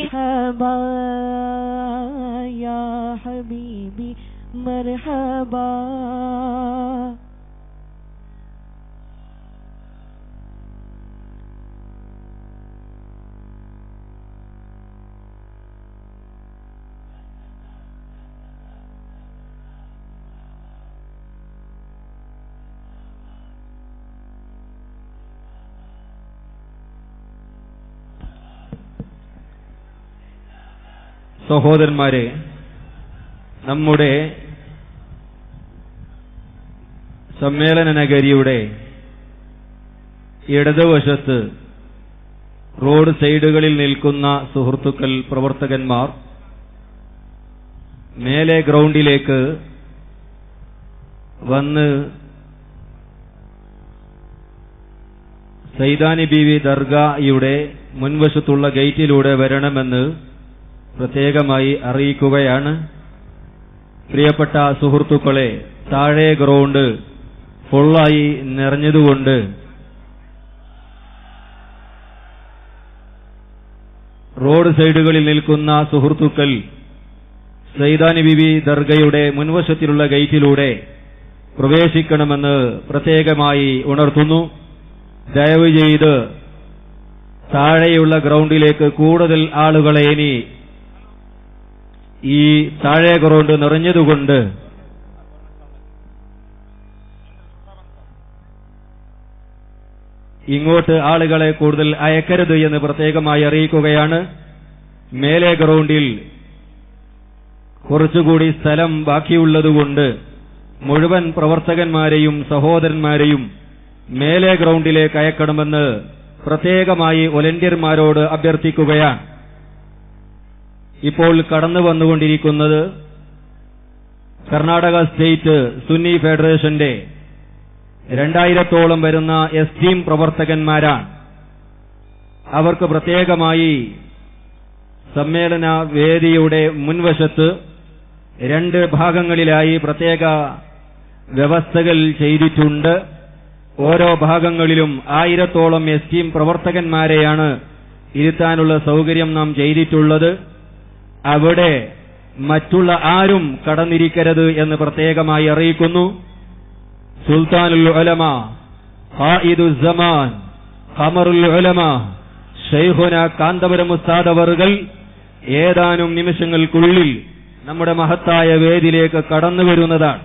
मरहबा या हबीबी मरहबा। സഹോദരന്മാരെ, നമ്മുടെ സമ്മേളന നഗരിയുടെ ഇടതുവശത്ത് റോഡ് സൈഡുകളിൽ നിൽക്കുന്ന സുഹൃത്തുക്കൾ, പ്രവർത്തകന്മാർ മേലെ ഗ്രൗണ്ടിലേക്ക് വന്ന് സൈദാനി ബീവി ദർഗയുടെ മുൻവശത്തുള്ള ഗേറ്റിലൂടെ വരണമെന്ന് പ്രത്യേകമായി അറിയിക്കുകയാണ്. പ്രിയപ്പെട്ട സുഹൃത്തുക്കളെ, താഴെ ഗ്രൗണ്ട് ഫുള്ളായി നിറഞ്ഞതുകൊണ്ട് റോഡ് സൈഡുകളിൽ നിൽക്കുന്ന സുഹൃത്തുക്കൾ സൈദാനി ബീവി ദർഗയുടെ മുൻവശത്തിലുള്ള ഗേറ്റിലൂടെ പ്രവേശിക്കണമെന്ന് പ്രത്യേകമായി ഉണർത്തുന്നു. ദയവ് ചെയ്ത് താഴെയുള്ള ഗ്രൗണ്ടിലേക്ക് കൂടുതൽ ആളുകളെ ഇനി ഈ താഴെ ഗ്രൗണ്ട് നിറഞ്ഞതുകൊണ്ട് ഇങ്ങോട്ട് ആളുകളെ കൂടുതൽ അയക്കരുത് എന്ന് പ്രത്യേകമായി അറിയിക്കുകയാണ്. മേലെ ഗ്രൗണ്ടിൽ കുറച്ചുകൂടി സ്ഥലം ബാക്കിയുള്ളതുകൊണ്ട് മുഴുവൻ പ്രവർത്തകന്മാരെയും സഹോദരന്മാരെയും മേലെ ഗ്രൗണ്ടിലേക്ക് അയക്കണമെന്ന് പ്രത്യേകമായി വോളണ്ടിയർമാരോട് അഭ്യർത്ഥിക്കുകയാണ്. ഇപ്പോൾ കടന്നു വന്നുകൊണ്ടിരിക്കുന്നത് കർണാടക സ്റ്റേറ്റ് സുന്നി ഫെഡറേഷന്റെ 2000-ഓളം വരുന്ന എസ്ടീം പ്രവർത്തകന്മാരാണ്. അവർക്ക് പ്രത്യേകമായി സമ്മേളന വേദിയുടെ മുൻവശത്ത് 2 ഭാഗങ്ങളിലായി പ്രത്യേക വ്യവസ്ഥകൾ ചെയ്തിട്ടുണ്ട്. ഓരോ ഭാഗങ്ങളിലും 1000-ഓളം എസ്ടീം പ്രവർത്തകന്മാരെയാണ് ഇരുത്താനുള്ള സൗകര്യം നാം ചെയ്തിട്ടുള്ളത്. അവിടെ മറ്റുള്ള ആരും കടന്നിരിക്കരുത് എന്ന് പ്രത്യേകമായി അറിയിക്കുന്നു. സുൽത്താനുൽ ഉലമ, ഖായിദുൽ സമാൻ, ഖമറുൽ ഉലമ ശൈഖുന കാന്തപുരം ഉസ്താദ് അവറുകൾ ഏതാനും നിമിഷങ്ങൾക്കുള്ളിൽ നമ്മുടെ മഹത്തായ വേദിയിലേക്ക് കടന്നു വരുന്നതാണ്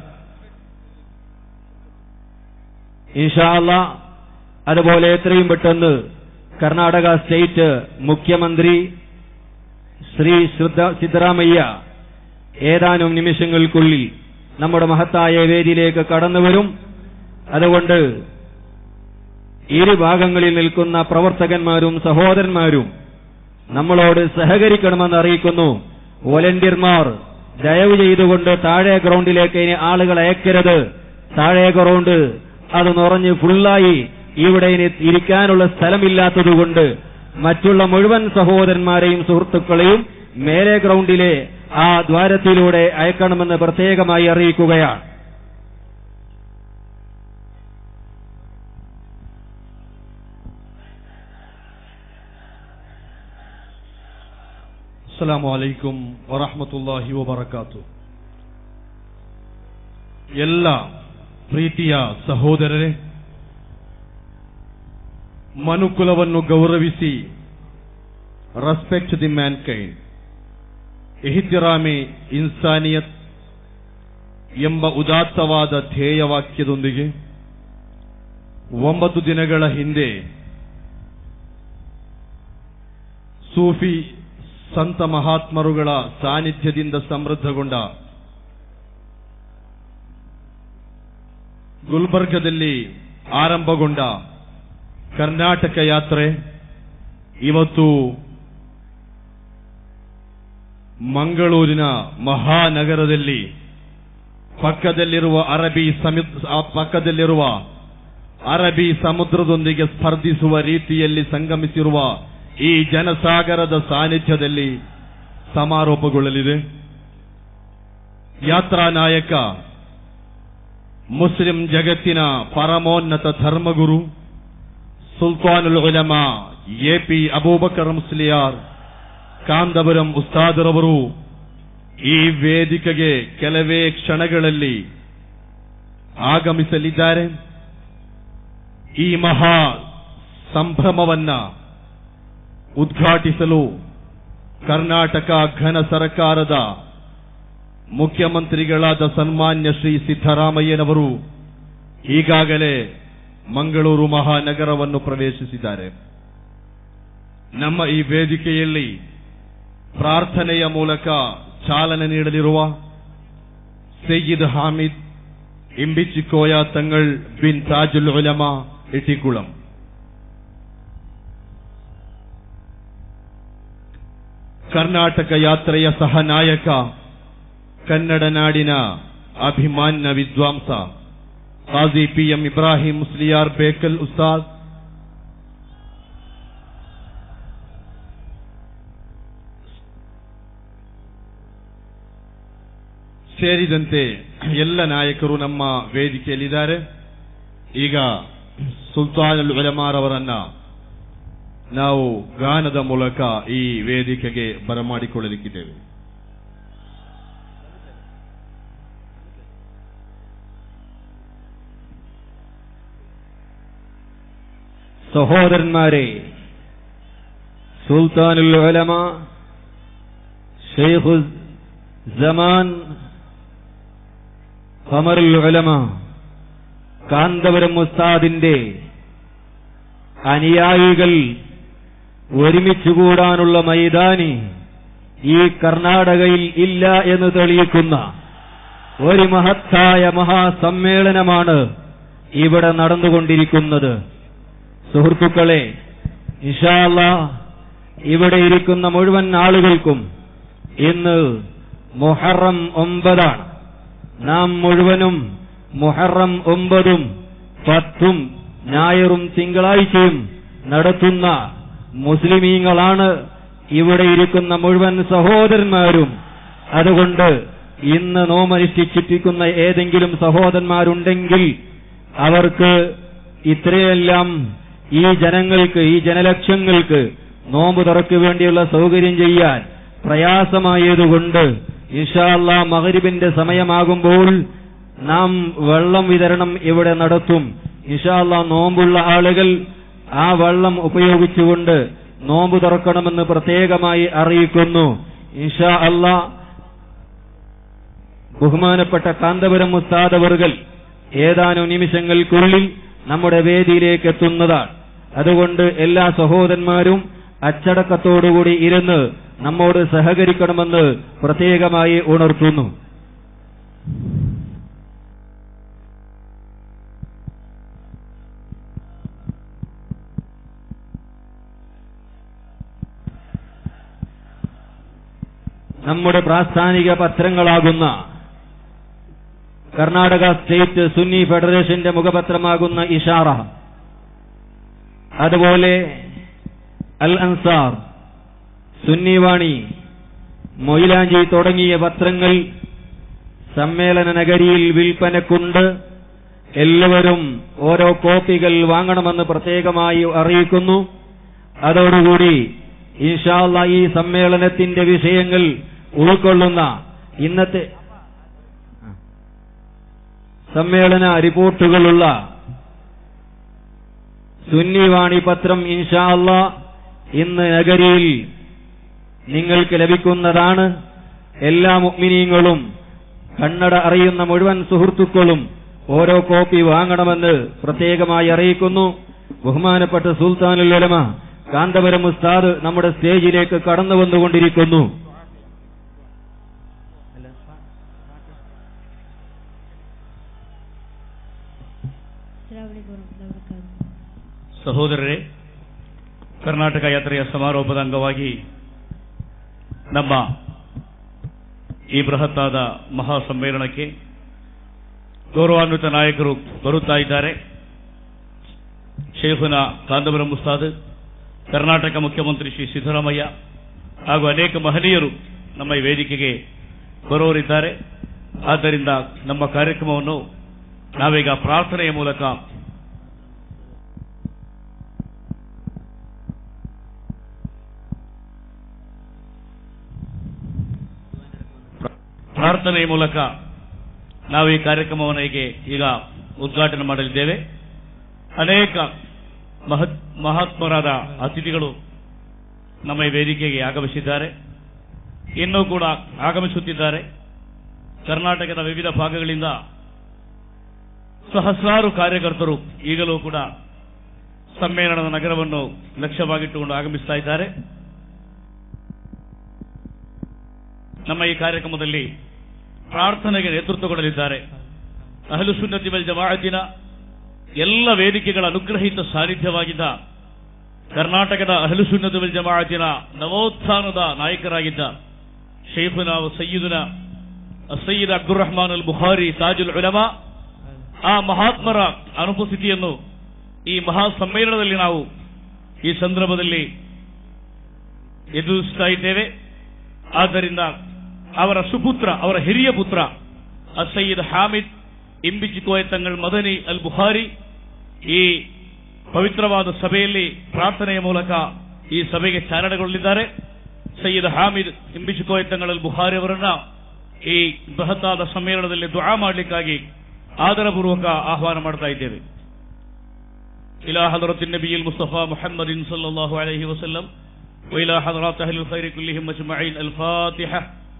ഇൻഷാ അല്ലാഹ്. അതുപോലെ എത്രയും പെട്ടെന്ന് കർണാടക സ്റ്റേറ്റ് മുഖ്യമന്ത്രി ശ്രീ സിദ്ധരാമയ്യ ഏതാനും നിമിഷങ്ങൾക്കുള്ളിൽ നമ്മുടെ മഹത്തായ വേദിയിലേക്ക് കടന്നുവരും. അതുകൊണ്ട് ഇരു ഭാഗങ്ങളിൽ നിൽക്കുന്ന പ്രവർത്തകന്മാരും സഹോദരന്മാരും നമ്മളോട് സഹകരിക്കണമെന്ന് അറിയിക്കുന്നു. വോളണ്ടിയർമാർ ദയവ് ചെയ്തുകൊണ്ട് താഴെ ഗ്രൗണ്ടിലേക്ക് ഇനി ആളുകൾ അയക്കരുത്. താഴെ ഗ്രൗണ്ട് അത് നിറഞ്ഞ് ഫുള്ളായി ഇവിടെ ഇനി ഇരിക്കാനുള്ള സ്ഥലമില്ലാത്തതുകൊണ്ട് മറ്റുള്ള മുഴുവൻ സഹോദരന്മാരെയും സുഹൃത്തുക്കളെയും മേലെ ഗ്രൗണ്ടിലെ ആ ദ്വാരത്തിലൂടെ അയക്കണമെന്ന് പ്രത്യേകമായി അറിയിക്കുകയാണ്. അസ്സലാമു അലൈക്കും വറഹ്മത്തുള്ളാഹി ವಬರಕಾತುಹು. ಎಲ್ಲ ಪ್ರೀತಿಯ ಸಹೋದರರೇ, ಮನುಕುಲವನ್ನು ಗೌರವಿಸಿ, ರೆಸ್ಪೆಕ್ಟ್ ದಿ ಮ್ಯಾನ್ಕೈಂಡ್, ಇಹ್ತಿರಾಮೆ ಇನ್ಸಾನಿಯತ್ ಎಂಬ ಉದಾತ್ತವಾದ ಧ್ಯೇಯವಾಕ್ಯದೊಂದಿಗೆ 9 ದಿನಗಳ ಹಿಂದೆ ಸೂಫಿ ಸಂತ ಮಹಾತ್ಮರುಗಳ ಸಾನ್ನಿಧ್ಯದಿಂದ ಸಮೃದ್ಧಗೊಂಡ ಗುಲ್ಬರ್ಗದಲ್ಲಿ ಆರಂಭಗೊಂಡ ಕರ್ನಾಟಕ ಯಾತ್ರೆ ಇವತ್ತು ಮಂಗಳೂರಿನ ಮಹಾನಗರದಲ್ಲಿ ಪಕ್ಕದಲ್ಲಿರುವ ಅರಬ್ಬಿ ಸಮುದ್ರದೊಂದಿಗೆ ಸ್ಪರ್ಧಿಸುವ ರೀತಿಯಲ್ಲಿ ಸಂಗಮಿಸಿರುವ ಈ ಜನಸಾಗರದ ಸಾನ್ನಿಧ್ಯದಲ್ಲಿ ಸಮಾರೋಪಗೊಳ್ಳಲಿದೆ. ಯಾತ್ರಾ ನಾಯಕ, ಮುಸ್ಲಿಂ ಜಗತ್ತಿನ ಪರಮೋನ್ನತ ಧರ್ಮಗುರು ಸುಲ್ತಾನುಲ್ ಉಲಮಾ ಎಪಿ ಅಬೂಬಕರ್ ಮುಸ್ಲಿಯಾರ್ ಕಾಂದವರಂ ಉಸ್ತಾದರವರು ಈ ವೇದಿಕೆಗೆ ಕೆಲವೇ ಕ್ಷಣಗಳಲ್ಲಿ ಆಗಮಿಸಲಿದ್ದಾರೆ. ಈ ಮಹಾ ಸಂಭ್ರಮವನ್ನ ಉದ್ಘಾಟಿಸಲು ಕರ್ನಾಟಕ ಘನ ಸರ್ಕಾರದ ಮುಖ್ಯಮಂತ್ರಿಗಳಾದ ಸನ್ಮಾನ್ಯ ಶ್ರೀ ಸಿದ್ದರಾಮಯ್ಯನವರು ಈಗಾಗಲೇ ಮಂಗಳೂರು ಮಹಾನಗರವನ್ನು ಪ್ರವೇಶಿಸಿದ್ದಾರೆ. ನಮ್ಮ ಈ ವೇದಿಕೆಯಲ್ಲಿ ಪ್ರಾರ್ಥನೆಯ ಮೂಲಕ ಚಾಲನೆ ನೀಡಲಿರುವ ಸಯ್ಯಿದ್ ಹಾಮಿದ್ ಇಂಬಿಚಿಕೋಯ ತಂಗಳ್ ಬಿನ್ ತಾಜುಲ್ ಉಲಮಾ ಇಟಿಕುಳಂ, ಕರ್ನಾಟಕ ಯಾತ್ರೆಯ ಸಹ ನಾಯಕ, ಕನ್ನಡ ನಾಡಿನ ಅಭಿಮಾನ್ಯ ವಿದ್ವಾಂಸ ಕಾಜಿ PM ಇಬ್ರಾಹಿಂ ಮುಸ್ಲಿಯಾರ್ ಬೇಕಲ್ ಉಸ್ತಾದ್, ಸೇರಿದಂತೆ ಎಲ್ಲ ನಾಯಕರು ನಮ್ಮ ವೇದಿಕೆಯಲ್ಲಿದ್ದಾರೆ. ಈಗ ಸುಲ್ತಾನುಲ್ ಉಲಮಾರವರನ್ನ ನಾವು ಗಾನದ ಮೂಲಕ ಈ ವೇದಿಕೆಗೆ ಬರಮಾಡಿಕೊಳ್ಳಲಿಕ್ಕಿದ್ದೇವೆ. സഹോദരന്മാരെ, സുൽത്താനുൽ ഉലമ ഷെയ്ഖുൽ സമാൻ ഖമറുൽ ഉലമ കാന്തപുരം ഉസ്താദിന്റെ അനുയായികൾ ഒരുമിച്ചുകൂടാനുള്ള മൈതാനി ഈ കർണാടകയിൽ ഇല്ല എന്ന് തെളിയിക്കുന്ന ഒരു മഹത്തായ മഹാസമ്മേളനമാണ് ഇവിടെ നടന്നുകൊണ്ടിരിക്കുന്നത്. സുഹൃത്തുക്കളെ, ഇൻഷാ അല്ലാഹ് ഇവിടെ ഇരിക്കുന്ന മുഴുവൻ ആളുകൾക്കും ഇന്ന് മുഹറം 9 നാം മുഴുവനും മുഹറം 9 10 ഞായറും തിങ്കളാഴ്ചയും നടത്തുന്ന മുസ്ലിമീങ്ങളാണ് ഇവിടെ ഇരിക്കുന്ന മുഴുവൻ സഹോദരന്മാരും. അതുകൊണ്ട് ഇന്ന് നോമനുഷ്ഠിച്ചിരിക്കുന്ന ഏതെങ്കിലും സഹോദരന്മാരുണ്ടെങ്കിൽ അവർക്ക് ഇത്രയെല്ലാം ഈ ജനങ്ങൾക്ക്, ഈ ജനലക്ഷങ്ങൾക്ക് നോമ്പ് തുറക്ക് വേണ്ടിയുള്ള സൗകര്യം ചെയ്യാൻ പ്രയാസമായതുകൊണ്ട് ഇൻഷാ അല്ലാഹ് മഗ്രിബിന്റെ സമയമാകുമ്പോൾ നാം വെള്ളം വിതരണം ഇവിടെ നടത്തും. ഇൻഷാ അല്ലാഹ് നോമ്പുള്ള ആളുകൾ ആ വെള്ളം ഉപയോഗിച്ചുകൊണ്ട് നോമ്പ് തുറക്കണമെന്ന് പ്രത്യേകമായി അറിയിക്കുന്നു. ഇൻഷാ അല്ലാഹ് ബഹുമാനപ്പെട്ട കാന്തപുരം ഉസ്താദ് അവറുകൾ ഏതാനും നിമിഷങ്ങൾക്കുള്ളിൽ നമ്മുടെ വേദിയിലേക്ക് എത്തുന്നതാണ്. അതുകൊണ്ട് എല്ലാ സഹോദരന്മാരും അച്ചടക്കത്തോടുകൂടി ഇരുന്ന് നമ്മോട് സഹകരിക്കണമെന്ന് പ്രത്യേകമായി ഉണർത്തുന്നു. നമ്മുടെ പ്രാസ്ഥാനിക പത്രങ്ങളാകുന്ന കർണാടക സ്റ്റേറ്റ് സുന്നി ഫെഡറേഷന്റെ മുഖപത്രമാകുന്ന ഇഷാറ, അതുപോലെ അൽ അൻസാർ, സുന്നിവാണി, മൊയിലാഞ്ചി തുടങ്ങിയ പത്രങ്ങൾ സമ്മേളന നഗരിയിൽ വിൽപ്പനക്കുണ്ട്. എല്ലാവരും ഓരോ കോപ്പികൾ വാങ്ങണമെന്ന് പ്രത്യേകമായി അറിയിക്കുന്നു. അതോടുകൂടി ഇൻഷാ അല്ലാഹ് ഈ സമ്മേളനത്തിന്റെ വിഷയങ്ങൾ ഉൾക്കൊള്ളുന്ന ഇന്നത്തെ സമ്മേളന റിപ്പോർട്ടുകളുള്ള സുന്നിവാണി പത്രം ഇൻഷാ അല്ലാഹ് ഇന്ന് നഗരിയിൽ നിങ്ങൾക്ക് ലഭിക്കുന്നതാണ്. എല്ലാ മുഅ്മിനീങ്ങളും കന്നഡ അറിയുന്ന മുഴുവൻ സുഹൃത്തുക്കളും ഓരോ കോപ്പി വാങ്ങണമെന്ന് പ്രത്യേകമായി അറിയിക്കുന്നു. ബഹുമാനപ്പെട്ട സുൽത്താനുൽ ഉലമ കാന്തപുരം ഉസ്താദ് നമ്മുടെ സ്റ്റേജിലേക്ക് കടന്നു വന്നുകൊണ്ടിരിക്കുന്നു. ಸಹೋದರರೇ, ಕರ್ನಾಟಕ ಯಾತ್ರೆಯ ಸಮಾರೋಪದ ಅಂಗವಾಗಿ ನಮ್ಮ ಈ ಬೃಹತ್ತಾದ ಮಹಾಸಮ್ಮೇಳನಕ್ಕೆ ಗೌರವಾನ್ವಿತ ನಾಯಕರು ಬರುತ್ತಾ ಇದ್ದಾರೆ. ಶೇಖುನ ಕಾಂದಪುರಂ ಉಸ್ತಾದ್, ಕರ್ನಾಟಕ ಮುಖ್ಯಮಂತ್ರಿ ಶ್ರೀ ಸಿದ್ದರಾಮಯ್ಯ ಹಾಗೂ ಅನೇಕ ಮಹನೀಯರು ನಮ್ಮ ಈ ವೇದಿಕೆಗೆ ಬರೋರಿದ್ದಾರೆ. ಆದ್ದರಿಂದ ನಮ್ಮ ಕಾರ್ಯಕ್ರಮವನ್ನು ನಾವೀಗ ಪ್ರಾರ್ಥನೆಯ ಮೂಲಕ ಪ್ರಾರ್ಥನೆಯ ಮೂಲಕ ನಾವು ಈ ಕಾರ್ಯಕ್ರಮವನ್ನು ಈಗ ಉದ್ಘಾಟನೆ ಮಾಡಲಿದ್ದೇವೆ. ಅನೇಕ ಮಹಾತ್ಮರಾದ ಅತಿಥಿಗಳು ನಮ್ಮ ಈ ವೇದಿಕೆಗೆ ಆಗಮಿಸಿದ್ದಾರೆ, ಇನ್ನೂ ಕೂಡ ಆಗಮಿಸುತ್ತಿದ್ದಾರೆ. ಕರ್ನಾಟಕದ ವಿವಿಧ ಭಾಗಗಳಿಂದ ಸಹಸ್ರಾರು ಕಾರ್ಯಕರ್ತರು ಈಗಲೂ ಕೂಡ ಸಮ್ಮೇಳನದ ನಗರವನ್ನು ಲಕ್ಷ್ಯವಾಗಿಟ್ಟುಕೊಂಡು ಆಗಮಿಸ್ತಾ ಇದ್ದಾರೆ. ನಮ್ಮ ಈ ಕಾರ್ಯಕ್ರಮದಲ್ಲಿ ಪ್ರಾರ್ಥನೆಗೆ ನೇತೃತ್ವ ಕೊಡಲಿದ್ದಾರೆ ಅಹ್ಲು ಸುನ್ನತಿ ವಲ್ ಜಮಾಅತಿನ ಎಲ್ಲ ವೇದಿಕೆಗಳ ಅನುಗ್ರಹಿತ ಸಾನ್ನಿಧ್ಯವಾಗಿದ್ದ ಕರ್ನಾಟಕದ ಅಹ್ಲು ಸುನ್ನತಿ ವಲ್ ಜಮಾಅತಿನ ನವೋತ್ಥಾನದ ನಾಯಕರಾಗಿದ್ದ ಶೇಖುನಾ ಸಯ್ಯಿದುನಾ ಸಯ್ಯಿದ್ ಅಬ್ದುರ್ ರಹಮಾನ್ ಅಲ್ ಬುಖಾರಿ ತಾಜುಲ್ ಉಲಮಾ. ಆ ಮಹಾತ್ಮರ ಅನುಪಸ್ಥಿತಿಯನ್ನು ಈ ಮಹಾ ಸಮ್ಮೇಳನದಲ್ಲಿ ನಾವು ಈ ಸಂದರ್ಭದಲ್ಲಿ ಎದುರಿಸ್ತಾ ಇದ್ದೇವೆ. ಆದ್ದರಿಂದ ಅವರ ಸುಪುತ್ರ, ಅವರ ಹಿರಿಯ ಪುತ್ರ ಸಯ್ಯಿದ್ ಹಾಮಿದ್ ಇಂಬಿಚಿಕೋಯ ತಂಗಳ್ ಮದನಿ ಅಲ್ ಬುಖಾರಿ ಈ ಪವಿತ್ರವಾದ ಸಭೆಯಲ್ಲಿ ಪ್ರಾರ್ಥನೆಯ ಮೂಲಕ ಈ ಸಭೆಗೆ ಚಾಲನೆಗೊಳ್ಳಲಿದ್ದಾರೆ. ಸಯ್ಯಿದ್ ಹಾಮಿದ್ ಇಂಬಿಚಿಕೋಯ ತಂಗಳ್ ಅಲ್ ಬುಖಾರಿ ಅವರನ್ನ ಈ ಬೃಹತ್ತಾದ ಸಮ್ಮೇಳನದಲ್ಲಿ ದುಆ ಮಾಡಲಿಕ್ಕಾಗಿ ಆದರಪೂರ್ವಕ ಆಹ್ವಾನ ಮಾಡ್ತಾ ಇದ್ದೇವೆ. ಇಲಾ ಹಜರತ್ ನಬಿಯಿಲ್ ಮುಸ್ತಫಾ ಮುಹಮ್ಮದಿನ್ ಸಲ್ಲಲ್ಲಾಹು ಅಲೈಹಿ ವಸಲ್ಲಂ ವ ಇಲಾ ಹಜರತ್ ಅಹ್ಲಿಲ್ ಖೈರಿ ಕುಲ್ಲಿಹಿಮ್ ಅಜ್ಮഈನ್. ಅಲ್ ಫಾತಿಹಾ.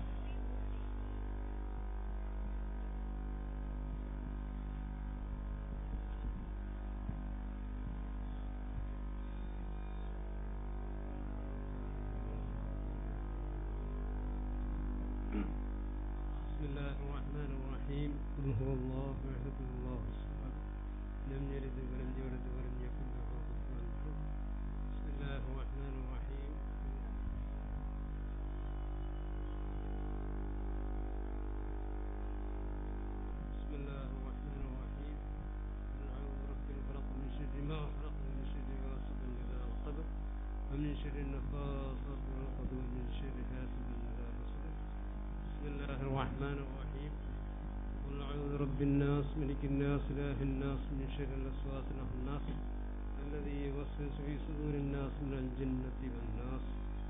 ومن شر النفاثات في العقد ومن شر حاسد إذا حسد. بسم الله الرحمن الرحيم. قل أعوذ برب الناس ملك الناس إله الناس من شر الوسواس الخناس الذي يوسوس في صدور الناس من الجنة والناس.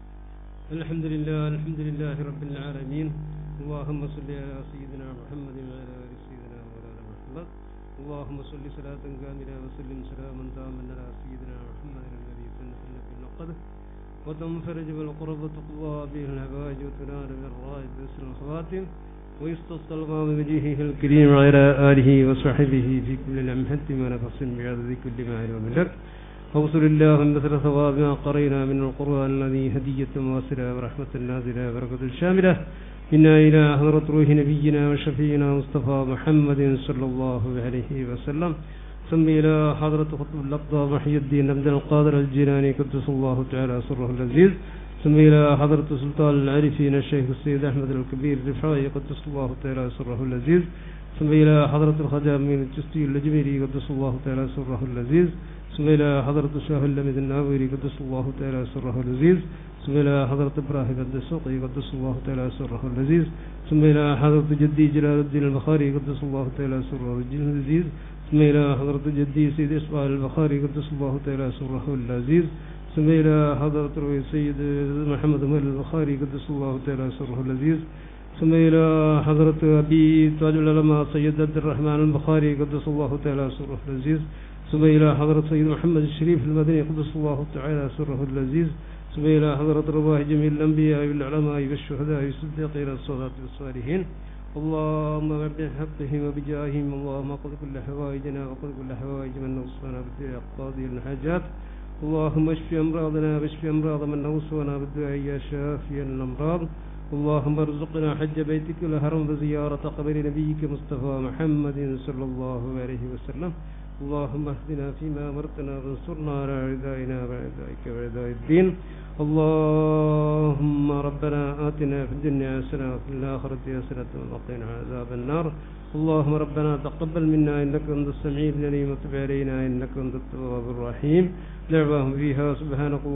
الحمد لله رب العالمين. اللهم صل على سيدنا محمد وعلى آل سيدنا مولانا محمد. اللهم صل صلاة كاملة وسلم سلاما تاما على سيدنا محمد الذي تنحل بالنقد وتنفرج بالقرب وتقضى به الحوائج وتنال بالرائد باسم الخواتم ويستصل بوجهه الكريم وعلى آله وصحبه في كل لمحة ونفس بعدد كل معلوم لك. وصل اللهم مثل ثواب ما قرينا من القرآن الذي هدية واصلة ورحمة نازلة وبركة شاملة إنا إلى حضرة روح نبينا وشفينا مصطفى محمد صلى الله عليه وسلم. ثم إلى حضرة خطب الأقطاب محي الدين عبد القادر الجيلاني قدس الله تعالى سره العزيز. ثم إلى حضرة سلطان العارفين الشيخ السيد أحمد الكبير الرفاعي قدس الله تعالى سره العزيز. ثم إلى حضرة الخجام من الجستي الجميري قدس الله تعالى سره العزيز. ثم إلى حضرة الشاه اللمد الناويري قدس الله تعالى سره العزيز. ثم إلى حضرة إبراهيم الدسوقي قدس الله تعالى سره العزيز. ثم إلى حضرة جدي جلال الدين البخاري قدس الله تعالى سره العزيز. ثم إلى حضرة جدي سيد إسماعيل البخاري قدس الله تعالى سره العزيز. ثم إلى حضرة سيد محمد مال البخاري قدس الله تعالى سره العزيز. ثم إلى حضرة أبي تاج العلماء سيد عبد الرحمن البخاري قدس الله تعالى سره العزيز. ثم إلى حضرة سيد محمد الشريف المدني قدس الله تعالى سره العزيز. ثم إلى حضرة رواح جميع الأنبياء والعلماء والشهداء والصديقين والصلاة والصالحين. اللهم بحقهم وبجاههم اللهم قض كل حوائجنا وقض كل حوائج من نوصانا بالدعاء قاضي الحاجات. اللهم اشف أمراضنا واشف أمراض من نوصانا بالدعاء يا شافي الأمراض. اللهم ارزقنا حج بيتك الحرم وزيارة قبر نبيك مصطفى محمد صلى الله عليه وسلم. اللهم اهدنا فيما أمرتنا وانصرنا على أعدائنا وأعدائك وأعداء الدين. اللهم ربنا آتنا في الدنيا حسنة وفي الآخرة حسنة وقنا عذاب النار. اللهم ربنا تقبل منا إنك أنت السميع العليم وتب علينا إنك أنت التواب الرحيم. دعواهم فيها سبحانك